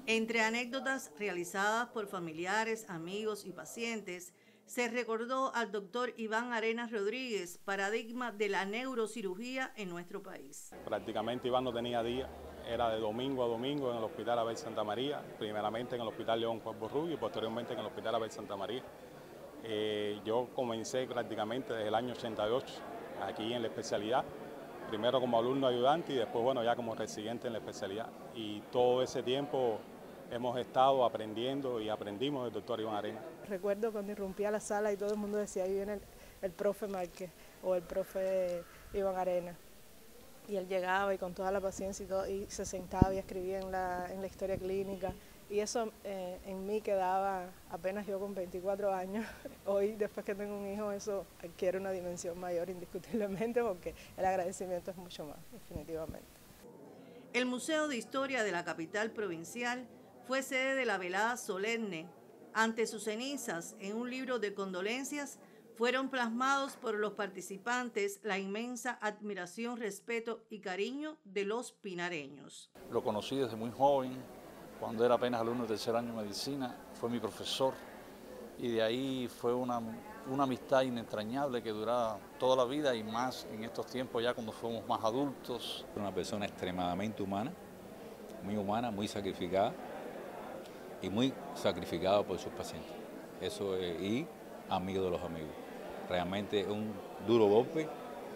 Entre anécdotas realizadas por familiares, amigos y pacientes, se recordó al doctor Iván Arenas Rodríguez, paradigma de la neurocirugía en nuestro país. Prácticamente Iván no tenía día, era de domingo a domingo en el Hospital Abel Santa María, primeramente en el Hospital León Cuervo Rubio y posteriormente en el Hospital Abel Santa María. Yo comencé prácticamente desde el año 88 aquí en la especialidad, primero como alumno ayudante y después bueno ya como residente en la especialidad. Y todo ese tiempo hemos estado aprendiendo y aprendimos del doctor Iván Arenas. Recuerdo cuando irrumpía la sala y todo el mundo decía, ahí viene el profe Márquez o el profe Iván Arenas. Y él llegaba y con toda la paciencia y todo, y se sentaba y escribía en la historia clínica. Y eso en mí quedaba apenas yo con 24 años. Hoy, después que tengo un hijo, eso adquiere una dimensión mayor indiscutiblemente porque el agradecimiento es mucho más, definitivamente. El Museo de Historia de la capital provincial fue sede de la velada solemne. Ante sus cenizas, en un libro de condolencias, fueron plasmados por los participantes la inmensa admiración, respeto y cariño de los pinareños. Lo conocí desde muy joven, cuando era apenas alumno de tercer año de medicina, fue mi profesor y de ahí fue una amistad inentrañable que duraba toda la vida y más en estos tiempos ya cuando fuimos más adultos. Una persona extremadamente humana, muy sacrificada y muy sacrificada por sus pacientes. Eso es, y amigo de los amigos. Realmente un duro golpe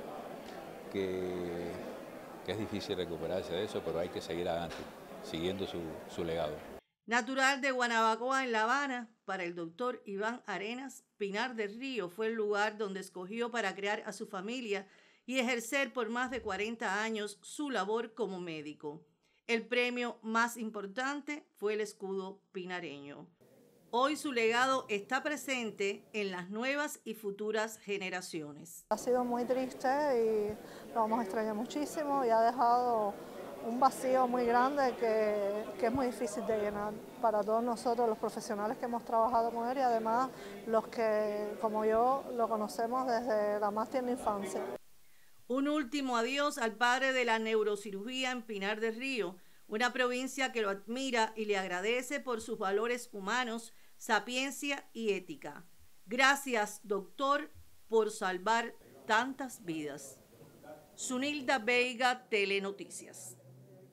que es difícil recuperarse de eso, pero hay que seguir adelante, siguiendo su legado. Natural de Guanabacoa, en La Habana, para el doctor Iván Arenas, Pinar del Río fue el lugar donde escogió para crear a su familia y ejercer por más de 40 años su labor como médico. El premio más importante fue el escudo pinareño. Hoy su legado está presente en las nuevas y futuras generaciones. Ha sido muy triste y lo vamos a extrañar muchísimo y ha dejado un vacío muy grande que es muy difícil de llenar para todos nosotros, los profesionales que hemos trabajado con él y además los que, como yo, lo conocemos desde la más tierna infancia. Un último adiós al padre de la neurocirugía en Pinar del Río, una provincia que lo admira y le agradece por sus valores humanos, sapiencia y ética. Gracias, doctor, por salvar tantas vidas. Zunilda Veiga, Telenoticias.